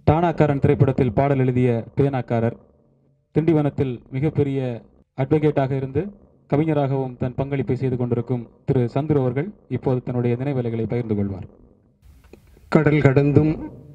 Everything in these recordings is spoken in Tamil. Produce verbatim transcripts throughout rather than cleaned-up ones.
தானாக்காரன் திரைப்படத்தில் பாடல் எழுதிய பேனாக்காரர், திண்டிவனத்தில் மிகப்பெரிய அட்வொகேட்டாக இருந்து கவிஞராகவும் தன் பங்களிப்பை செய்து கொண்டிருக்கும் திரு சந்துரு அவர்கள் இப்போது தன்னுடைய நினைவலைகளை பகிர்ந்து கொள்வார். கடல் கடந்தும்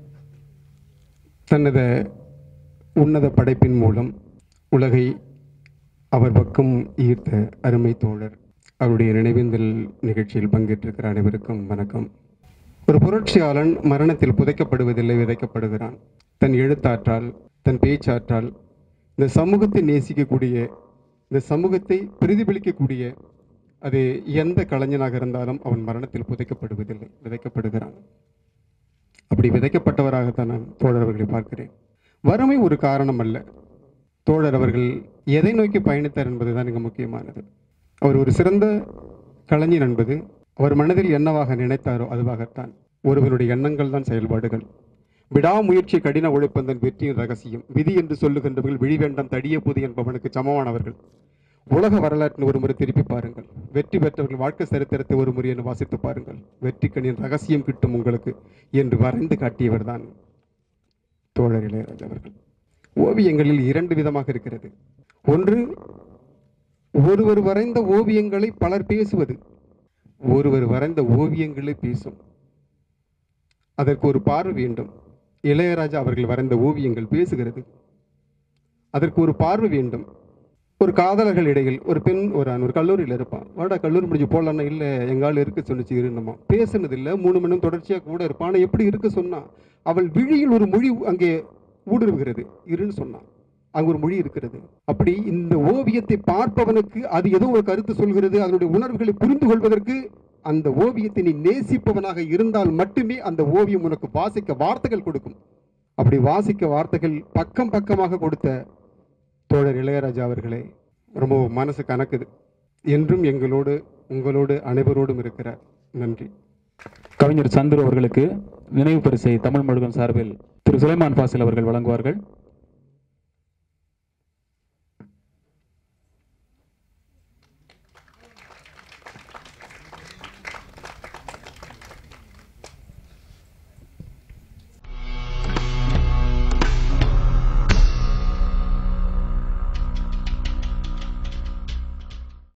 தனது உன்னத படைப்பின் மூலம் உலகை அவர் பக்கம் ஈர்த்த அருமை தோழர், அவருடைய நினைவேந்தல் நிகழ்ச்சியில் பங்கேற்றிருக்கிற அனைவருக்கும் வணக்கம். ஒரு புரட்சியாளன் மரணத்தில் புதைக்கப்படுவதில்லை, விதைக்கப்படுகிறான். தன் எழுத்தாற்றால், தன் பேச்சாற்றால் இந்த சமூகத்தை நேசிக்கக்கூடிய, இந்த சமூகத்தை பிரதிபலிக்கக்கூடிய அது எந்த கலைஞனாக இருந்தாலும் அவன் மரணத்தில் புதைக்கப்படுவதில்லை, விதைக்கப்படுகிறான். அப்படி விதைக்கப்பட்டவராகத்தான் நான் தோழர் அவர்களை பார்க்கிறேன். வறுமை ஒரு காரணம் அல்ல. தோழர் அவர்கள் எதை நோக்கி பயணித்தார் என்பதுதான் மிக முக்கியமானது. அவர் ஒரு சிறந்த கலைஞர் என்பது அவர் மனதில் என்னவாக நினைத்தாரோ அதுவாகத்தான். ஒருவருடைய எண்ணங்கள் தான் செயல்பாடுகள். விடாமுயற்சி, கடின உழைப்பந்தன் வெற்றியின் ரகசியம். விதி என்று சொல்லுகின்றவர்கள் விழி வேண்டாம் தடிய போது என்பவனுக்கு சமமானவர்கள். உலக வரலாற்றின் ஒரு முறை திருப்பி பாருங்கள். வெற்றி பெற்றவர்கள் வாழ்க்கை சரித்திரத்தை ஒரு முறை என்று வாசித்து பாருங்கள். வெற்றிக்கணின் ரகசியம் கிட்டும் உங்களுக்கு என்று வரைந்து காட்டியவர் தான் தோழர் இளையராஜா அவர்கள். ஓவியங்களில் இரண்டு விதமாக இருக்கிறது. ஒன்று, ஒருவர் வரைந்த ஓவியங்களை பலர் பேசுவது. ஒருவர் வரைந்த ஓவியங்களை பேசும். அதற்கு ஒரு பார்வை வேண்டும். இளையராஜா அவர்கள் வரைந்த ஓவியங்கள் பேசுகிறது. அதற்கு ஒரு பார்வை வேண்டும். ஒரு காதலர்கள் இடையில் ஒரு பெண் ஒரு ஒரு கல்லூரியில் இருப்பான். வாடா கல்லூரி முடிஞ்சு போடலான்னா இல்லை எங்காலும் இருக்க சொன்னிச்சு இருந்தமா. பேசுனது இல்லை, மூணு மணி தொடர்ச்சியாக கூட இருப்பான். ஆனால் எப்படி இருக்க சொன்னா, அவள் விழியில் ஒரு மொழி அங்கே ஊடுருவுகிறது. இருன்னு சொன்னான், அங்கே ஒரு மொழி இருக்கிறது. அப்படி இந்த ஓவியத்தை பார்ப்பவனுக்கு அது ஏதோ ஒரு கருத்து சொல்கிறது. அதனுடைய உணர்வுகளை புரிந்து கொள்வதற்கு அந்த ஓவியத்தை நீ நேசிப்பவனாக இருந்தால் மட்டுமே அந்த ஓவியம் உனக்கு வாசிக்க வார்த்தைகள் கொடுக்கும். அப்படி வாசிக்க வார்த்தைகள் பக்கம் பக்கமாக கொடுத்த தோழர் இளையராஜா அவர்களே ரொம்ப மனசு கணக்குது. என்றும் எங்களோடு உங்களோடு அனைவரோடும் இருக்கிறார். நன்றி. கவிஞர் சந்துரு அவர்களுக்கு நினைவு பரிசை தமிழ் முழுவதும் சார்பில் திரு சுலைமான் ஃபாசில் அவர்கள் வழங்குவார்கள்.